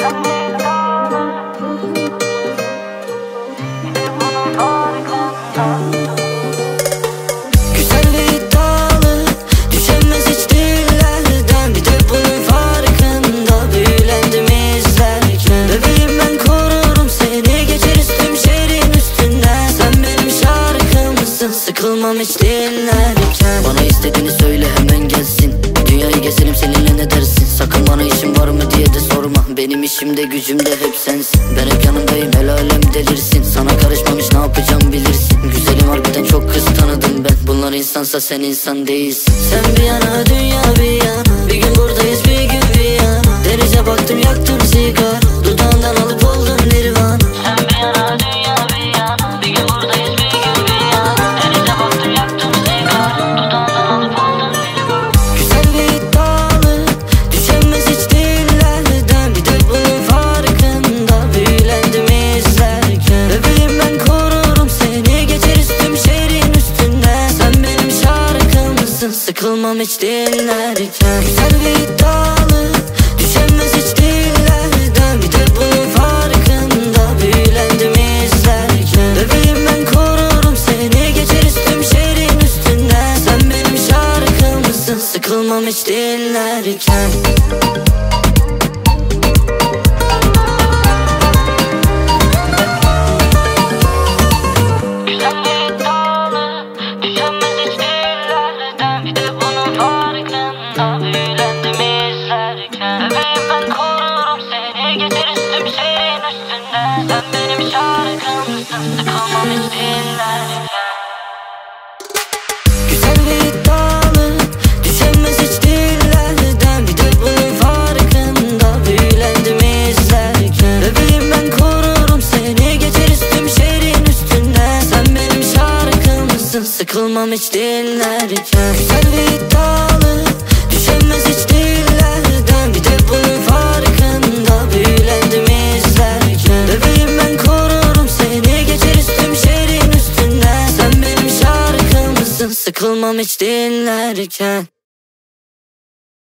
Güzel ve iddialı, düşemez hiç dillerden. Bir de bunun farkında, büyülendim izlerken. Bebeğim ben korurum seni, geçeriz tüm şehrin üstünden. Sen benim şarkımsın, sıkılmam hiç dinlerken. Bana istediğini söyle hemen gelsin, dünyayı gezelim seninle, ne dersin? Sakın bana işin var mı diye de sorma, benim işimde gücümde hep sensin. Ben hep yanındayım, el alem delirsin. Sana karışmamış ne yapacağım bilirsin. Güzelim harbiden çok kız tanıdım ben. Bunlar insansa sen insan değilsin. Sen bir yana dünya bir yana, bir gün buradayız bir gün bir yana. Denize baktım yaktım sigara, dudağından alıp oldum nirvana. Sen bir yana dünya bir yana, bir gün buradayız bir gün bir yana. Denize baktım yaktım sigara, dudağından alıp oldum nirvana. Güzel ve iddialı, düşemez hiç dillerden. Bir de bunun farkında, büyülendim izlerken. Bebeğim ben korurum seni, geçeriz tüm şehrin üstünden. Sen benim şarkımsın, sıkılmam hiç dinlerken. Güzel ve iddialı, düşemez hiç dillerden. Bir de bunun farkında, büyülendim izlerken. Bebeğim ben korurum seni, geçeriz tüm şehrin üstünden. Sen benim şarkımsın, sıkılmam hiç dinlerken. Güzel ve iddialı, düşemez hiç dillerden. Bir de bunun farkında, büyülendim izlerken. Bebeğim ben korurum seni, geçeriz tüm şehrin üstünden. Sen benim şarkımsın, sıkılmam hiç dinlerken. Güzel ve iddialı, düşemez hiç dillerden. Bir de bunun farkında, büyülendim izlerken. Bebeğim ben korurum seni, geçeriz tüm şehrin üstünden. Sen benim şarkımsın, sıkılmam hiç dinlerken. Güzel ve iddialı, düşemez hiç dillerden. Bir de bunun farkında, büyülendim izlerken. Bebeğim ben korurum seni, geçeriz tüm şehrin üstünden. Sen benim şarkımsın, sıkılmam hiç dinlerken.